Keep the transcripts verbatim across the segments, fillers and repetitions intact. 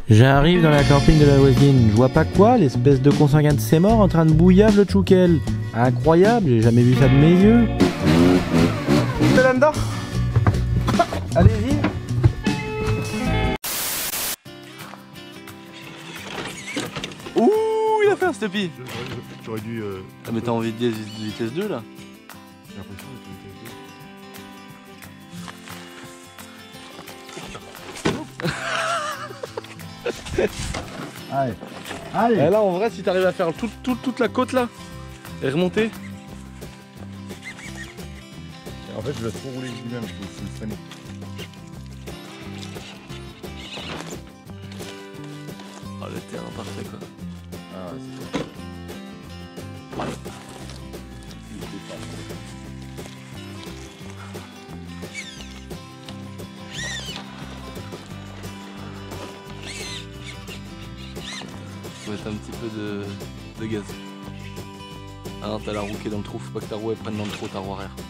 J'arrive dans la camping de la voisine, je vois pas quoi, l'espèce de consanguin de ses morts en train de bouillave le tchoukel. Incroyable, j'ai jamais vu ça de mes yeux. C'est là-dedans. Allez-y. Ouh, il a fait un steppy. J'aurais dû... Euh... Ah mais t'as envie de dire vitesse deux là? J'ai l'impression que Allez, allez. Et là en vrai si t'arrives à faire tout, tout, toute la côte là et remonter. Et en fait je laisse trop rouler lui-même, je peux le freiner. Oh le terrain parfait quoi. Ah ouais, c'est ça. Faut mettre un petit peu de, de gaz. Ah non, t'as la roue qui est dans le trou, faut pas que ta roue elle prenne dans le trou, ta roue arrière.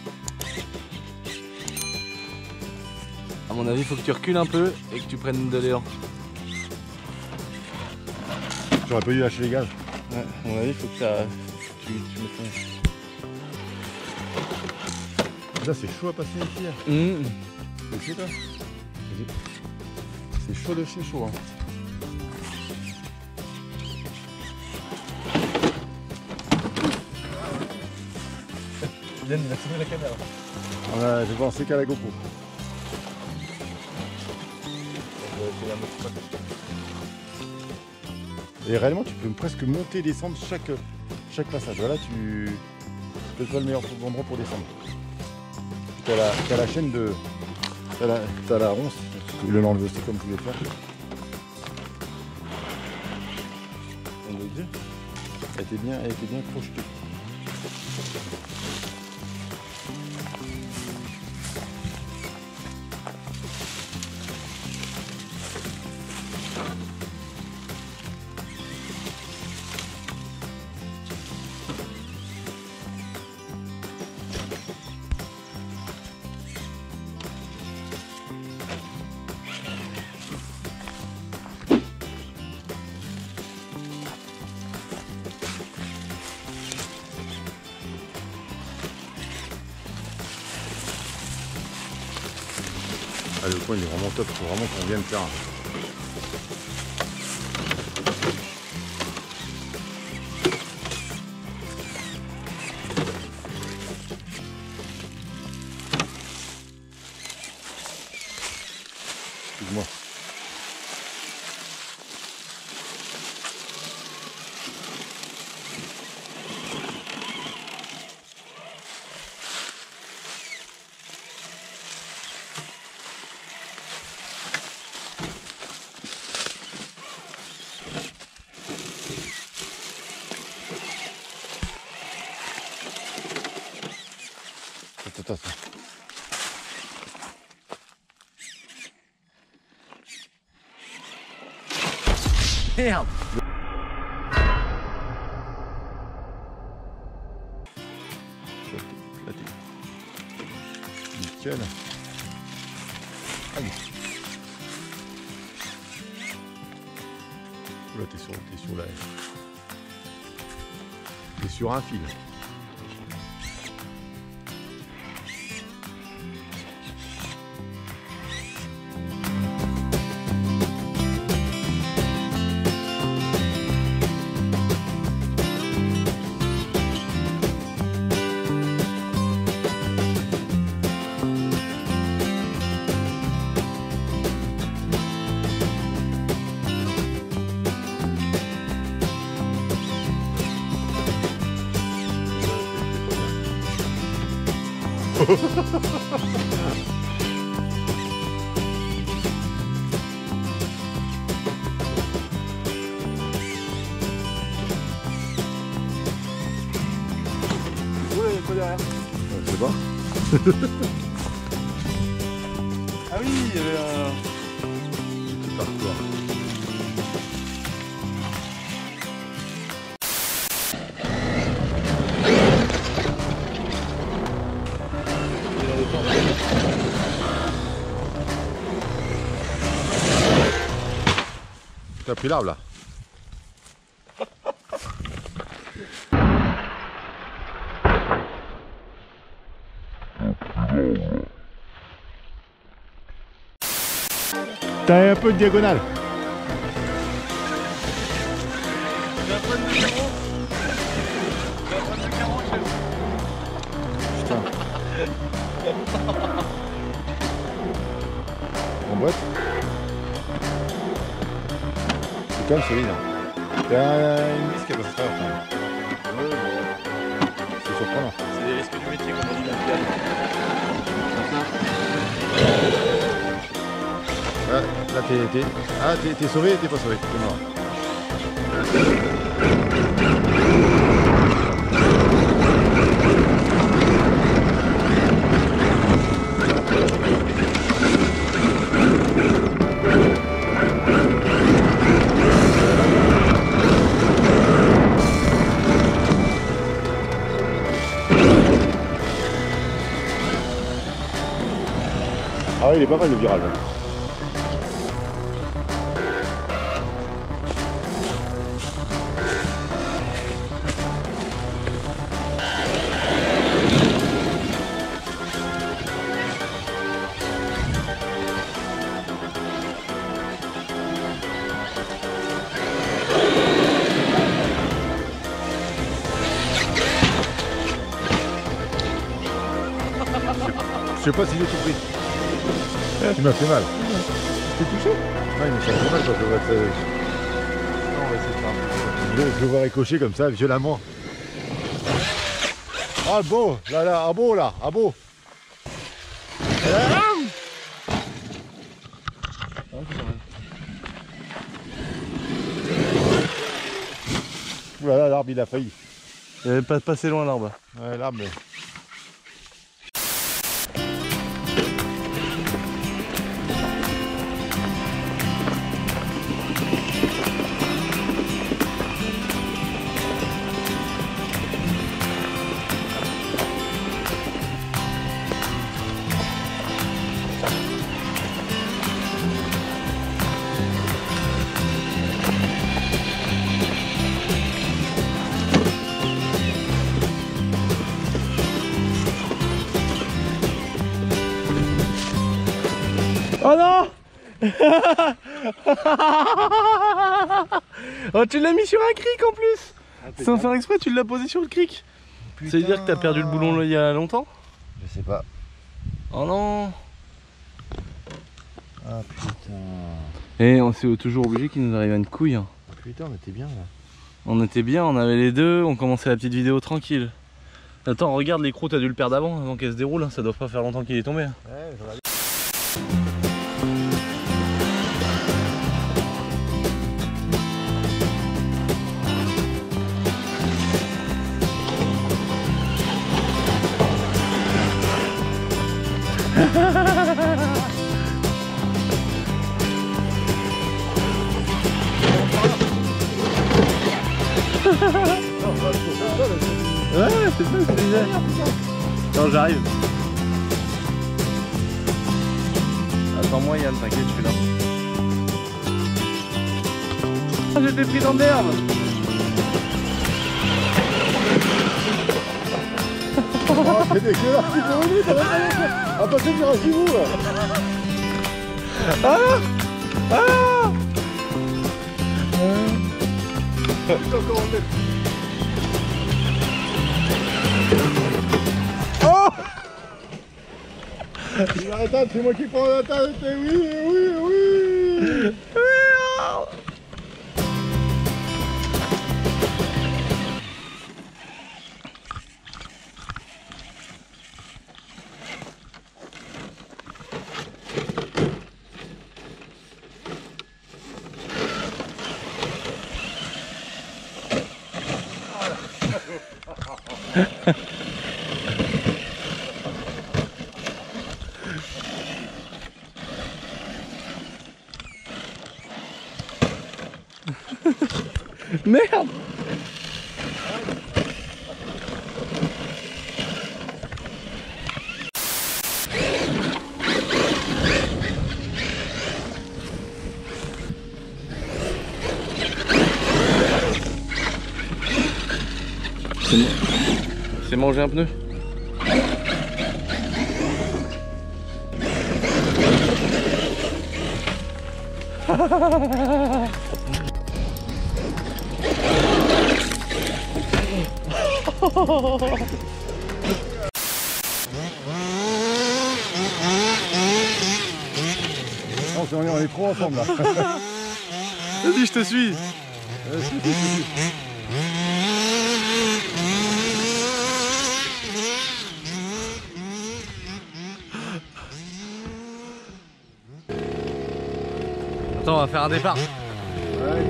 A mon avis, faut que tu recules un peu et que tu prennes de l'élan. J'aurais pas dû lâcher les gaz. Ouais, à mon avis, faut que ça, tu, tu mettes ça. Là c'est chaud à passer ici. Hein. Mmh. Tu sais toi? C'est chaud de chez chaud. Hein. Il a tourné la caméra. Ouais, j'ai pensé qu'à la GoPro. Et réellement tu peux presque monter et descendre chaque, chaque passage. Voilà, tu c'est pas le meilleur endroit pour descendre. Tu as la, t'as la chaîne de. T'as la, t'as la ronce, tu peux l'enlever aussi comme tu voulais faire. On veut dire. Elle était bien, elle était bien projetée. Ah, le coin il est vraiment top, faut vraiment qu'on vienne faire. Excuse-moi. Attends, attends. Merde. Nickel. Allez. Là t'es sur, t'es sur la. T'es sur un fil. Où est quoi derrière? Je sais pas. Ah oui, il y avait un. Petit parcours. T'as pris l'arbre là. T'as un peu de diagonale. J'ai un point de zéro. J'ai un point de quarante chez vous. Putain. En boîte. C'est quand même solide. Hein. T'as une vis qui a pas se faire quand même. Ouais, ouais. C'est surprenant. C'est des risques du métier qu'on a dit dans le cadre. Ah, là t'es, t'es... Ah, t'es, t'es sauvé et t'es pas sauvé, t'es mort. Ah ouais, il est pas mal le virage. Hein. Je sais pas si j'ai tout pris. Tu m'as fait mal. T'es touché? Ouais, mais ça fait mal quand je vois ça. Non, on va essayer de faire un peu. Je, je le vois ricocher comme ça, violemment. Ah beau, là là, ah beau là, ah beau. Voilà, l'arbre il a failli. Il avait pas passé loin l'arbre. Ouais, l'arbre. Mais... Oh non. Oh, tu l'as mis sur un cric en plus. Ah, sans faire exprès, tu l'as posé sur le cric. Ça veut dire que t'as perdu le boulon là, il y a longtemps? Je sais pas. Oh non. Ah putain. Et on s'est toujours obligé qu'il nous arrive une couille. Hein. Putain, on était bien là. On était bien, on avait les deux, on commençait la petite vidéo tranquille. Attends, regarde l'écrou, t'as dû le perdre avant, avant qu'elle se déroule, hein. Ça doit pas faire longtemps qu'il est tombé. Hein. Ouais, je regarde. Ouais, c'est ça, c'est déjà. Attends, j'arrive. Attends-moi, Yann, t'inquiète, je suis là. Ah, j'étais pris dans l'herbe. Oh, c'est dégueulasse, tu peux revenir, t'as pas à passer sur un chivou là. Ah ah Oh. Attends, c'est moi qui prends la tête, oui, oui, oui. Merde. C'est manger un pneu. Non, on est, on est trop ensemble là. Vas-y, je te suis. Ouais, suis, suis, suis. Attends, on va faire un départ. Ouais,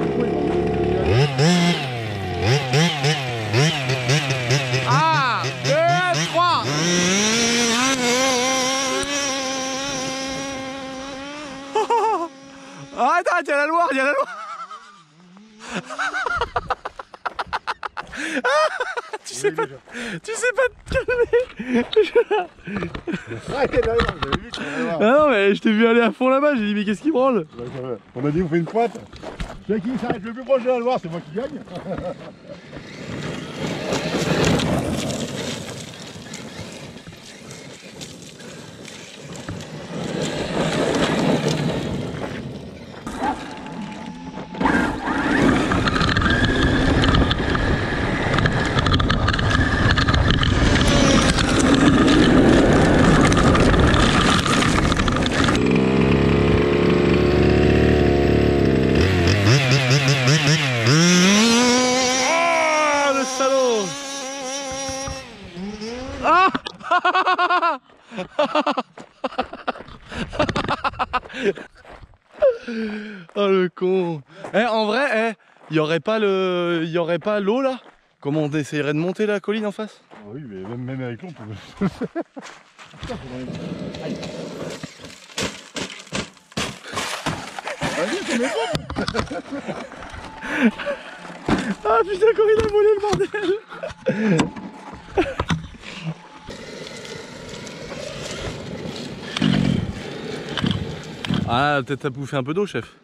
un, deux, trois. Arrête, arrête, il y a la Loire, il y a la Loire. Tu sais pas, tu sais pas te calmer. Arrêtez derrière, vous avez vu, Ah non mais je t'ai vu aller à fond là-bas, j'ai dit mais qu'est-ce qui branle? On a dit on fait une pointe. Celui qui s'arrête le plus proche de la Loire, c'est moi qui gagne. Oh le con. Eh en vrai, eh, il y aurait pas le. Il y aurait pas l'eau là? Comment on essayerait de monter la colline en face? Ah oui, mais même, même avec l'eau, on peut. Ah putain, quand il a volé le bordel. Ah, peut-être t'as bouffé un peu d'eau, chef.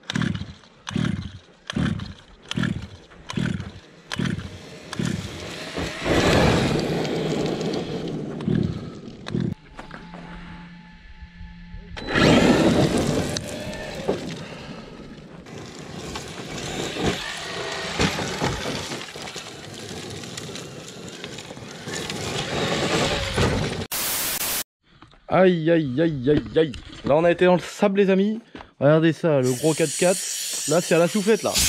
Aïe aïe aïe aïe aïe. Là on a été dans le sable les amis. Regardez ça, le gros quatre-quatre. Là c'est à la soufflette là.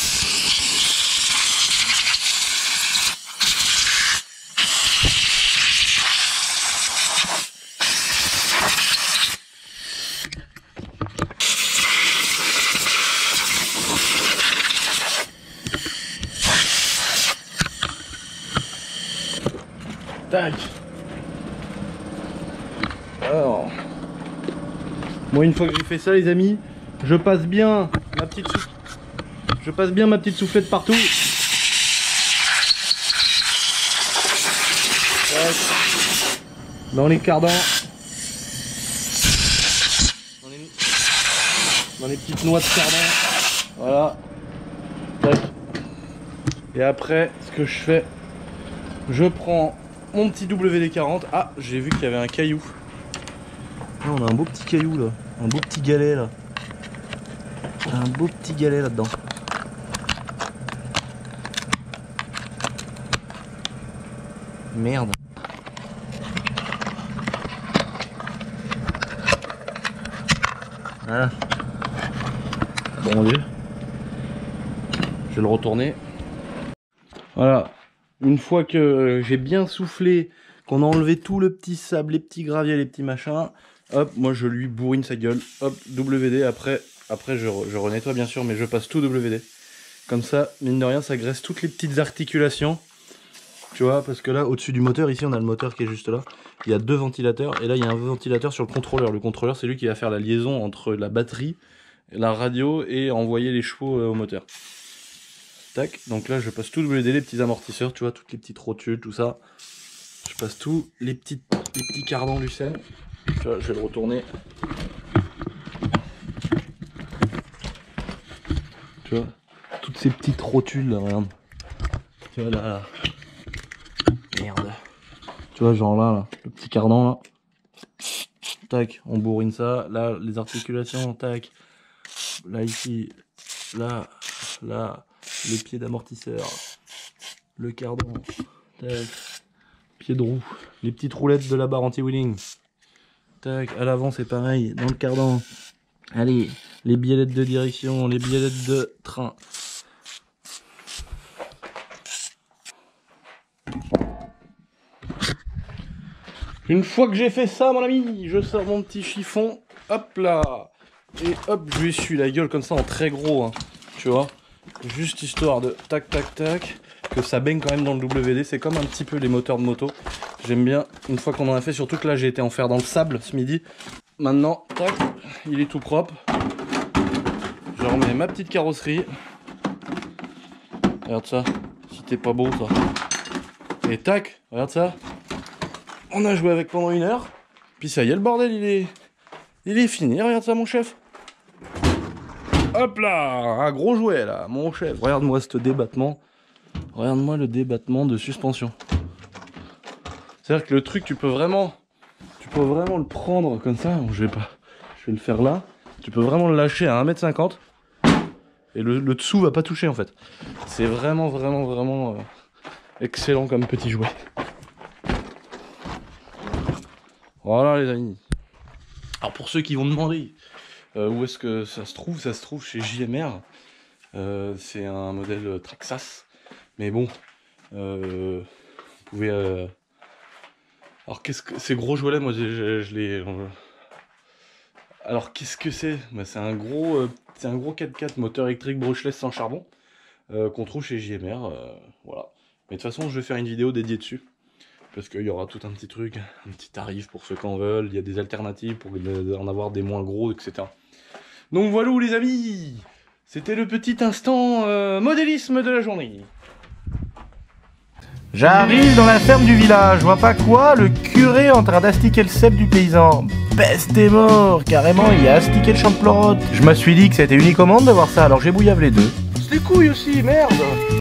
Tac. Alors, moi une fois que j'ai fait ça les amis, je passe bien ma petite sou... je passe bien ma petite soufflette partout. Ouais. Dans les cardans, dans les... dans les petites noix de cardan, voilà. Tac. Et après, ce que je fais, je prends mon petit W D quarante. Ah, j'ai vu qu'il y avait un caillou. Ah, on a un beau petit caillou là, un beau petit galet là. Un beau petit galet là-dedans. Merde. Voilà. Bon Dieu. Je vais le retourner. Voilà. Une fois que j'ai bien soufflé, qu'on a enlevé tout le petit sable, les petits graviers, les petits machins, hop, moi je lui bourrine sa gueule. Hop, W D, après, après je, je renettoie bien sûr, mais je passe tout W D. Comme ça, mine de rien, ça graisse toutes les petites articulations. Tu vois, parce que là, au-dessus du moteur, ici on a le moteur qui est juste là. Il y a deux ventilateurs, et là il y a un ventilateur sur le contrôleur. Le contrôleur, c'est lui qui va faire la liaison entre la batterie, la radio, et envoyer les chevaux au moteur. Tac, donc là je passe tout W D, les petits amortisseurs, tu vois, toutes les petites rotules, tout ça. Je passe tout, les, petites, les petits cardans Lucen. Tu vois, je vais le retourner. Tu vois, toutes ces petites rotules là, regarde. Tu vois là, là. Tu vois, genre là, là, le petit cardan là. Tac, on bourrine ça. Là, les articulations, tac. Là, ici, là, là, les pieds d'amortisseur. Le cardan, tac. Pied de roue. Les petites roulettes de la barre anti-wheeling. Tac, à l'avant, c'est pareil, dans le cardan. Allez, les biellettes de direction, les biellettes de train. Une fois que j'ai fait ça, mon ami, je sors mon petit chiffon, hop là, et hop, je lui essuie la gueule comme ça en très gros, hein, tu vois, juste histoire de tac tac tac, que ça baigne quand même dans le W D, c'est comme un petit peu les moteurs de moto, j'aime bien, une fois qu'on en a fait, surtout que là j'ai été en faire dans le sable ce midi, maintenant, tac, il est tout propre, je remets ma petite carrosserie, regarde ça, si t'es pas beau ça, et tac, regarde ça. On a joué avec pendant une heure, puis ça y est, le bordel, il est, il est fini. Regarde ça, mon chef. Hop là, un gros jouet là, mon chef. Regarde-moi ce débattement. Regarde-moi le débattement de suspension. C'est-à-dire que le truc, tu peux vraiment, tu peux vraiment le prendre comme ça. Bon, je vais pas, je vais le faire là. Tu peux vraiment le lâcher à un mètre cinquante et le, le dessous va pas toucher en fait. C'est vraiment, vraiment, vraiment euh, excellent comme petit jouet. Voilà les amis. Alors pour ceux qui vont demander euh, où est-ce que ça se trouve, ça se trouve chez J M R. Euh, c'est un modèle Traxxas. Mais bon, euh, vous pouvez... Euh... Alors qu'est-ce que... Ces gros jouets là, moi je, je, je les... Alors qu'est-ce que c'est? Bah, c'est un gros euh, c'est un gros quatre-quatre moteur électrique brushless sans charbon euh, qu'on trouve chez J M R. Euh, voilà. Mais de toute façon je vais faire une vidéo dédiée dessus. Parce qu'il y aura tout un petit truc, un petit tarif pour ceux qui en veulent, il y a des alternatives pour en avoir des moins gros, et cetera. Donc voilà les amis, c'était le petit instant euh, modélisme de la journée. J'arrive dans la ferme du village, je vois pas quoi, le curé en train d'astiquer le cep du paysan. Peste et mort, carrément il a astiqué le champ de pleurote. Je me suis dit que c'était unique au monde de voir ça, alors j'ai bouillave les deux. C'est des couilles aussi, merde.